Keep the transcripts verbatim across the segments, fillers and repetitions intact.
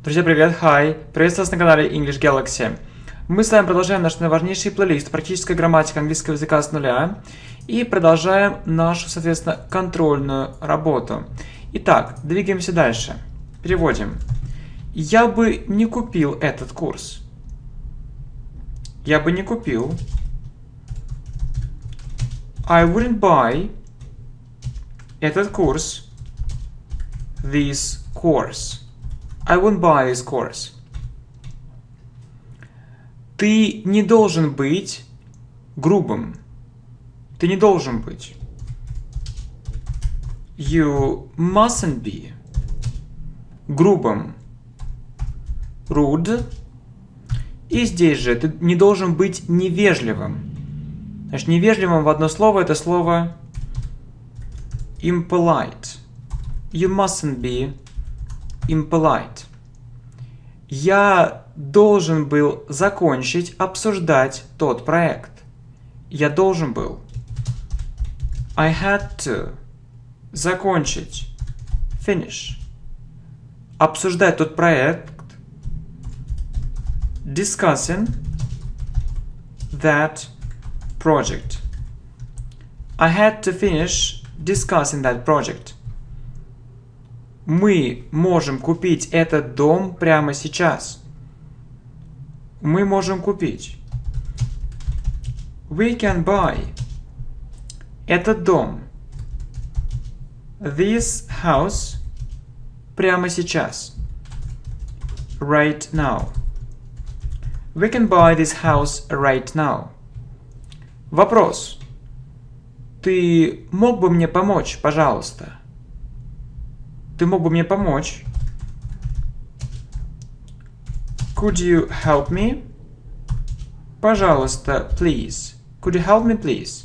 Друзья, привет, hi! Приветствую вас на канале English Galaxy. Мы с вами продолжаем наш важнейший плейлист «Практическая грамматика английского языка с нуля» и продолжаем нашу, соответственно, контрольную работу. Итак, двигаемся дальше. Переводим. Я бы не купил этот курс. Я бы не купил. I wouldn't buy этот курс. This course. I won't buy this course. Ты не должен быть грубым. Ты не должен быть. You mustn't be грубым. Rude. И здесь же ты не должен быть невежливым. Значит, невежливым в одно слово это слово impolite. You mustn't be impolite. Я должен был закончить обсуждать тот проект. Я должен был. I had to. Закончить. Finish. Обсуждать тот проект. Discussing that project. I had to finish discussing that project. Мы можем купить этот дом прямо сейчас. Мы можем купить. We can buy этот дом. This house прямо сейчас. Right now. We can buy this house right now. Вопрос. Ты мог бы мне помочь, пожалуйста? Ты мог бы мне помочь? Could you help me? Пожалуйста, please. Could you help me, please?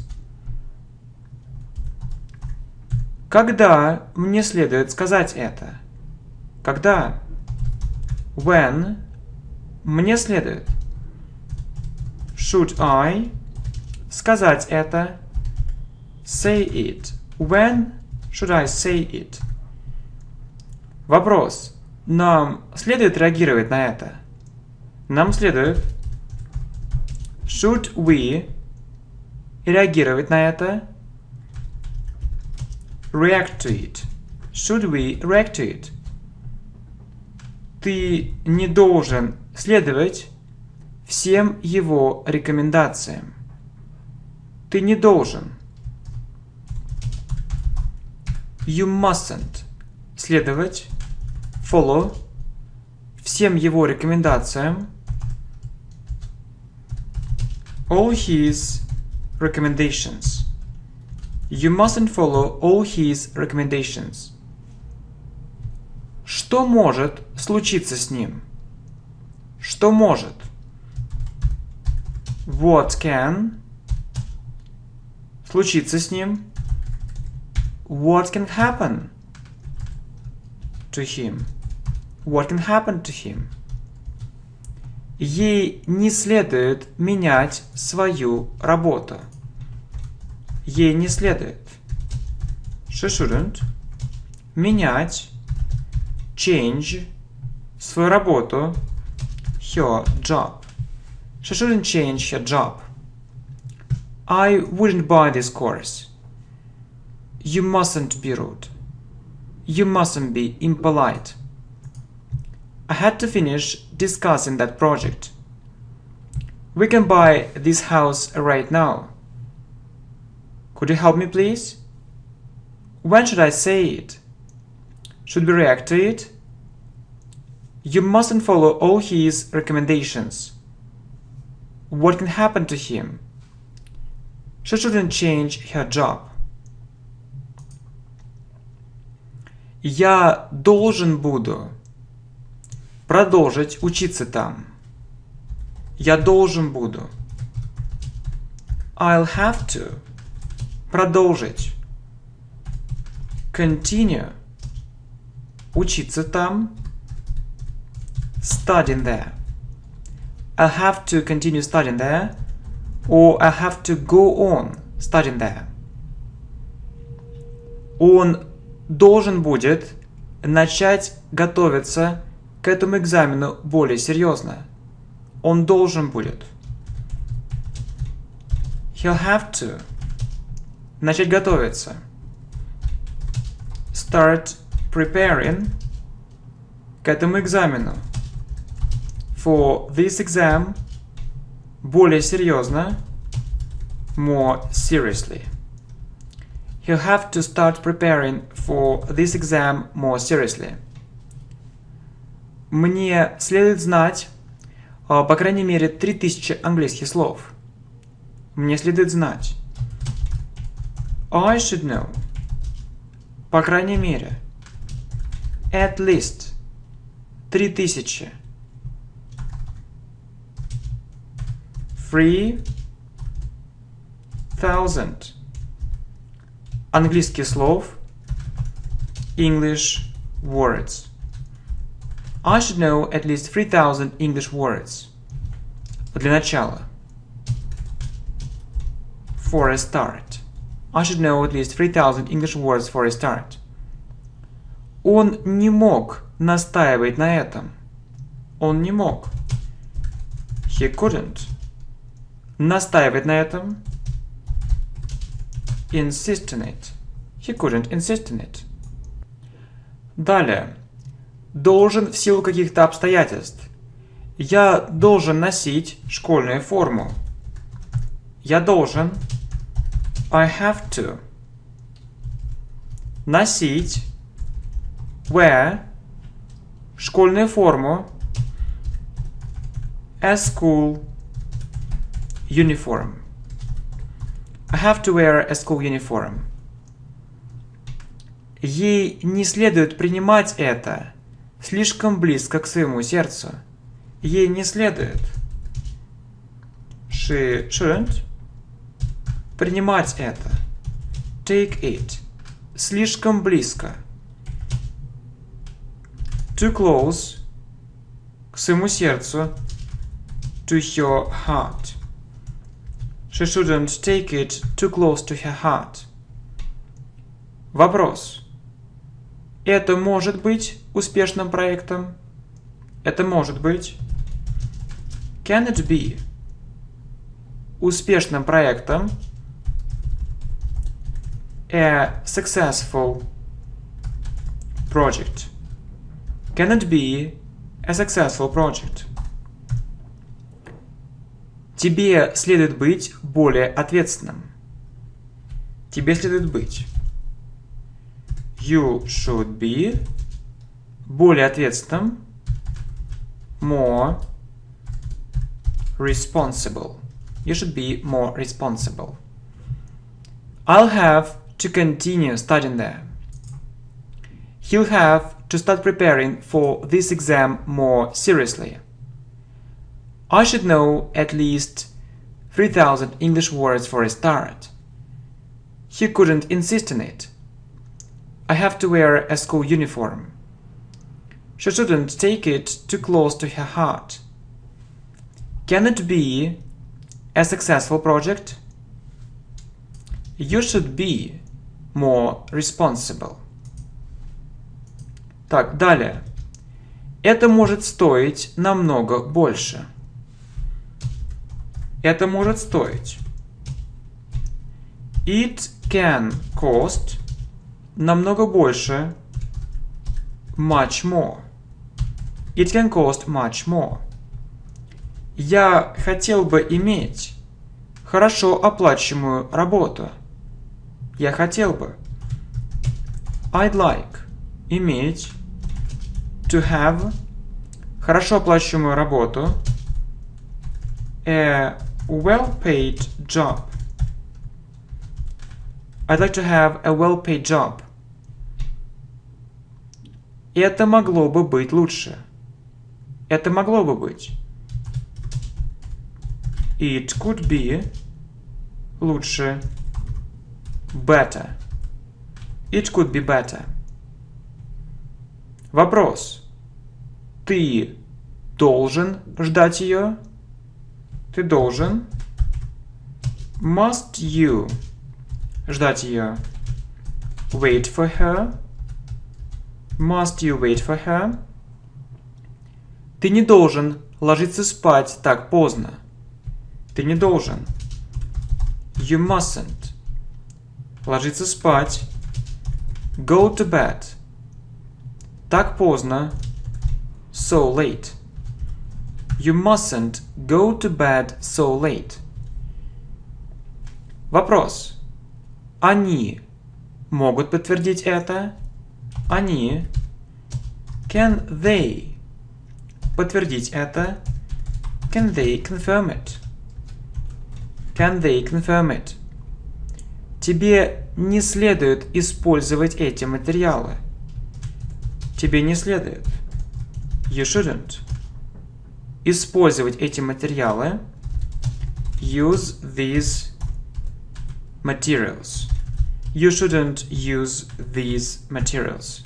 Когда мне следует сказать это? Когда? When? Мне следует. Should I? Сказать это. Say it. When should I say it? Вопрос. Нам следует реагировать на это? Нам следует. Should we реагировать на это? React to it. Should we react to it? Ты не должен следовать всем его рекомендациям. Ты не должен. You mustn't следовать, follow, всем его рекомендациям. All his recommendations. You mustn't follow all his recommendations. Что может случиться с ним? Что может? What can случиться с ним? What can happen to him? What can happen to him? Ей не следует менять свою работу. Ей не следует. She shouldn't менять, change, свою работу, her job. She shouldn't change her job. I wouldn't buy this course. You mustn't be rude. You mustn't be impolite. I had to finish discussing that project. We can buy this house right now. Could you help me, please? When should I say it? Should we react to it? You mustn't follow all his recommendations. What can happen to him? She shouldn't change her job. Я должен буду продолжить учиться там. Я должен буду. I'll have to продолжить. Continue учиться там. Studying there. I'll have to continue studying there. Or I'll have to go on studying there. Он должен будет начать готовиться к этому экзамену более серьезно. Он должен будет. He'll have to. Начать готовиться. Start preparing к этому экзамену. For this exam. Более серьезно. More seriously. He'll have to start preparing for this exam more seriously. Мне следует знать, по крайней мере, три тысячи английских слов. Мне следует знать. I should know. По крайней мере. At least. Три тысячи. Three thousand. Английских слов. English words. I should know at least three thousand English words. Для начала. For a start. I should know at least three thousand English words for a start. Он не мог настаивать на этом. Он не мог. He couldn't. Настаивать на этом. Insist on it. He couldn't insist on it. Далее. Должен в силу каких-то обстоятельств. Я должен носить школьную форму. Я должен. I have to. Носить. Wear. Школьную форму. A school uniform. I have to wear a school uniform. Ей не следует принимать это слишком близко к своему сердцу. Ей не следует. She shouldn't. Принимать это. Take it. Слишком близко. Too close. К своему сердцу. To your heart. She shouldn't take it too close to her heart. Вопрос. Это может быть успешным проектом? Это может быть. Can it be? Успешным проектом. A successful project. Can it be a successful project? Тебе следует быть более ответственным. Тебе следует быть. You should be более ответственным. More responsible. You should be more responsible. I'll have to continue studying there. He'll have to start preparing for this exam more seriously. I should know at least three thousand English words for a start. He couldn't insist on it. I have to wear a school uniform. She shouldn't take it too close to her heart. Can it be a successful project? You should be more responsible. Так, далее. Это может стоить намного больше. Это может стоить. It can cost намного больше. Much more. It can cost much more. Я хотел бы иметь хорошо оплачиваемую работу. Я хотел бы. I'd like. Иметь. To have. Хорошо оплачиваемую работу. A well-paid job. I'd like to have a well-paid job. Это могло бы быть лучше. Это могло бы быть. It could be лучше. Better. It could be better. Вопрос. Ты должен ждать ее? Ты должен. Must you ждать ее? Wait for her. Must you wait for her? Ты не должен ложиться спать так поздно. Ты не должен. You mustn't. Ложиться спать. Go to bed. Так поздно. So late. You mustn't go to bed so late. Вопрос. Они могут подтвердить это? Они. Can they подтвердить это? Can they confirm it? Can they confirm it? Тебе не следует использовать эти материалы. Тебе не следует. You shouldn't. Использовать эти материалы. Use these materials. You shouldn't use these materials.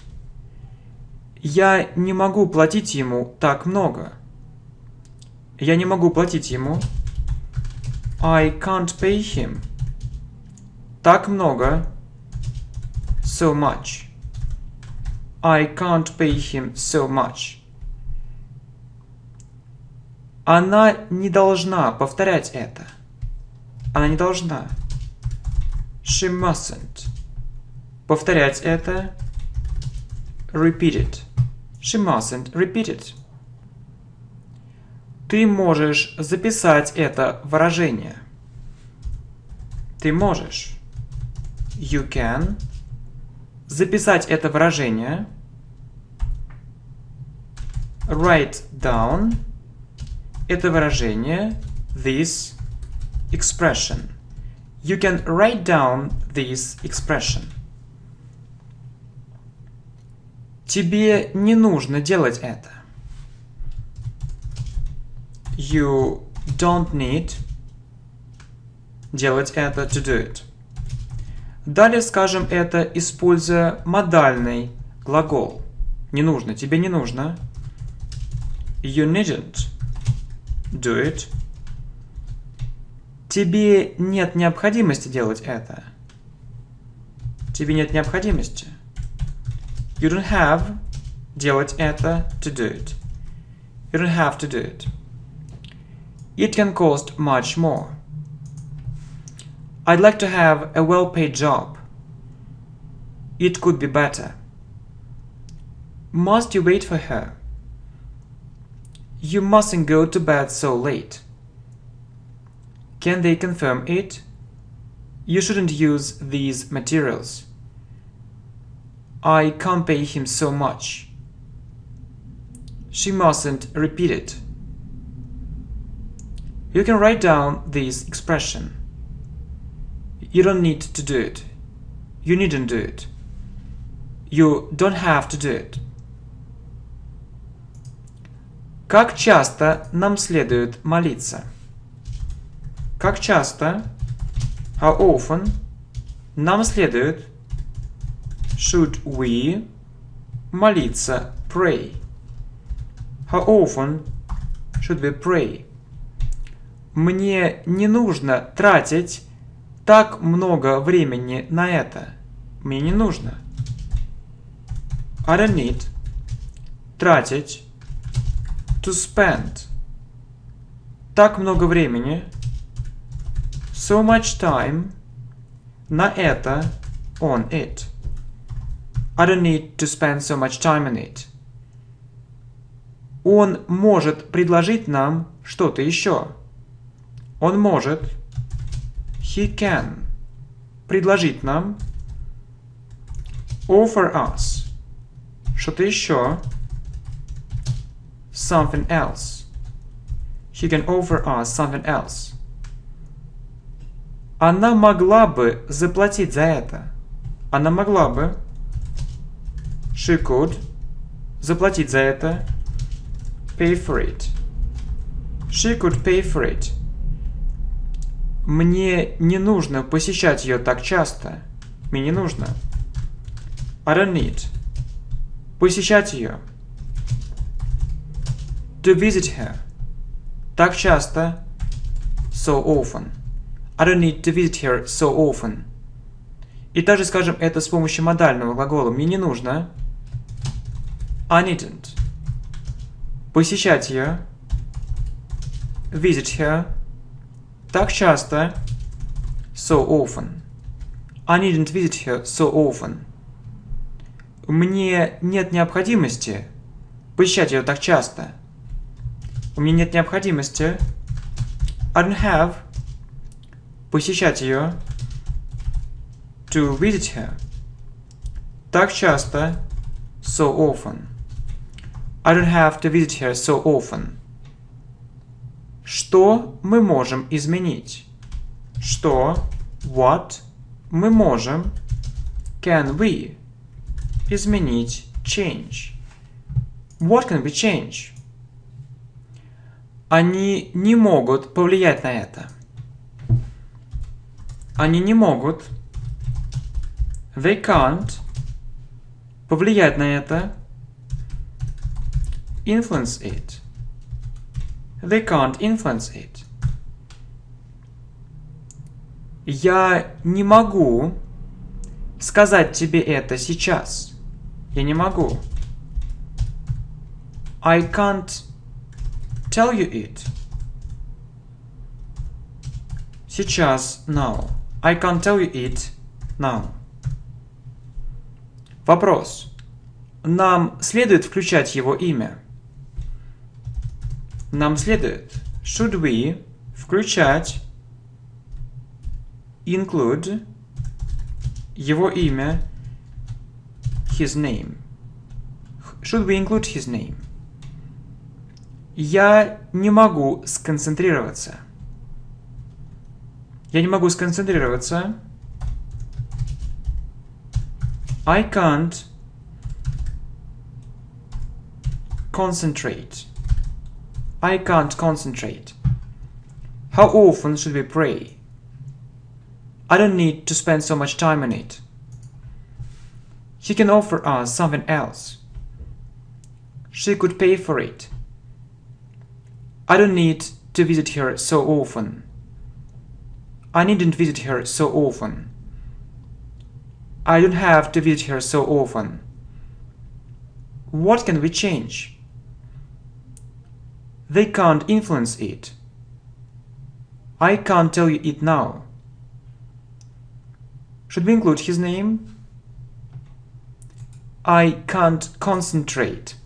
Я не могу платить ему так много. Я не могу платить ему. I can't pay him. Так много. So much. I can't pay him so much. Она не должна повторять это. Она не должна. She mustn't. Повторять это. Repeat it. She mustn't repeat it. Ты можешь записать это выражение. Ты можешь. You can. Записать это выражение. Write down. Это выражение. This expression. You can write down this expression. Тебе не нужно делать это. You don't need делать это, to do it. Далее скажем это, используя модальный глагол. Не нужно, тебе не нужно. You needn't do it. Тебе нет необходимости делать это. Тебе нет необходимости. You don't have делать это, to do it. You don't have to do it. It can cost much more. I'd like to have a well-paid job. It could be better. Must you wait for her? You mustn't go to bed so late. Can they confirm it? You shouldn't use these materials. I can't pay him so much. She mustn't repeat it. You can write down this expression. You don't need to do it. You needn't do it. You don't have to do it. Как часто нам следует молиться? Как часто, how often, нам следует, should we, молиться, pray. How often should we pray? Мне не нужно тратить так много времени на это. Мне не нужно. I don't need тратить, to spend так много времени, so much time, на это, on it. I don't need to spend so much time on it. Он может предложить нам что-то еще. Он может, he can, предложить нам, offer us, что-то еще, something else. He can offer us something else. Она могла бы заплатить за это. Она могла бы, she could, заплатить за это, pay for it. She could pay for it. Мне не нужно посещать ее так часто. Мне не нужно. I don't need. Посещать ее. To visit her. Так часто. So often. I don't need to visit her so often. И также скажем это с помощью модального глагола. Мне не нужно. I needn't. Посещать ее. Visit her. Так часто. So often. I didn't visit her so often. Мне нет необходимости посещать ее так часто. У меня нет необходимости. I don't have. Посещать ее. To visit her. Так часто. So often. I don't have to visit her so often. Что мы можем изменить? Что? What? Мы можем. Can we? Изменить. Change. What can we change? Они не могут повлиять на это. Они не могут. They can't. Повлиять на это. Influence it. They can't influence it. Я не могу сказать тебе это сейчас. Я не могу. I can't tell you it. Сейчас, now. I can't tell you it now. Вопрос. Нам следует включать его имя? Нам следует. Should we включать include его имя, his name. Should we include his name? Я не могу сконцентрироваться. Я не могу сконцентрироваться. I can't concentrate. I can't concentrate. How often should we pray? I don't need to spend so much time on it. He can offer us something else. She could pay for it. I don't need to visit her so often. I needn't visit her so often. I don't have to visit her so often. What can we change? They can't influence it. I can't tell you it now. Should we include his name? I can't concentrate.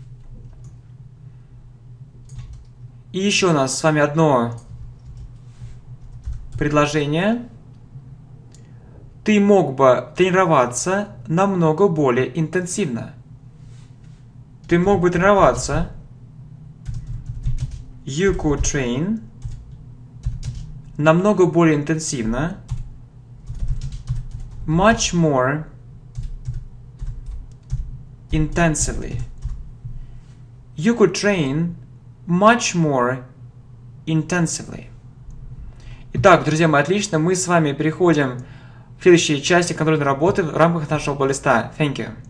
И еще у нас с вами одно предложение. Ты мог бы тренироваться намного более интенсивно. Ты мог бы тренироваться. You could train. Намного более интенсивно. Much more intensively. You could train much more intensively. Итак, друзья мои, отлично. Мы с вами переходим к следующей части контрольной работы в рамках нашего плейлиста. Thank you.